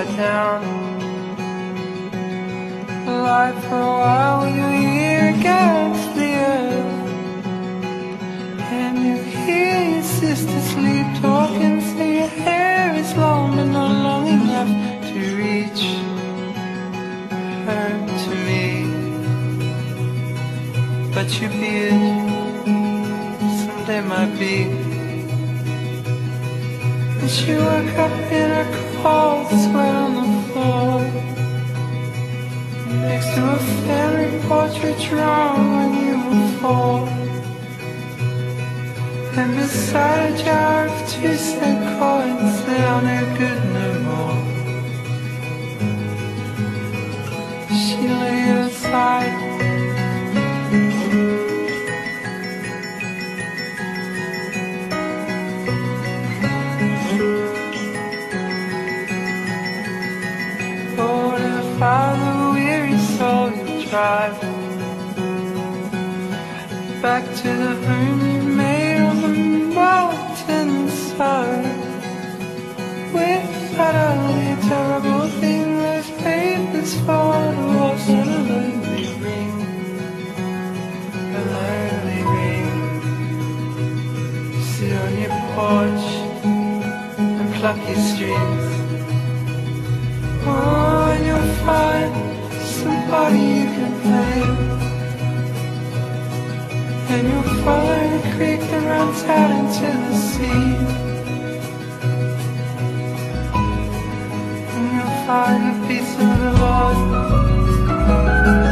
upside down. Alive for a while, you hear against the earth, and you hear your sister sleep talking, say your hair is long but not long enough to reach her to me. But your beard someday might be. And she woke up in a cold sweat on the floor, next to a family portrait drawn when you were 4, and beside a jar of 2-cent coins that are no good no more. She laid it aside. Father, weary soul, you drive back to the home you made on the mountainside. Without only a terrible thing, those papers for divorce and a lonely ring, a lonely ring. Sit on your porch and pluck your strings. Oh, and you'll find somebody you can blame, and you'll follow the creek that runs out into the sea, and you'll find the peace of the Lord.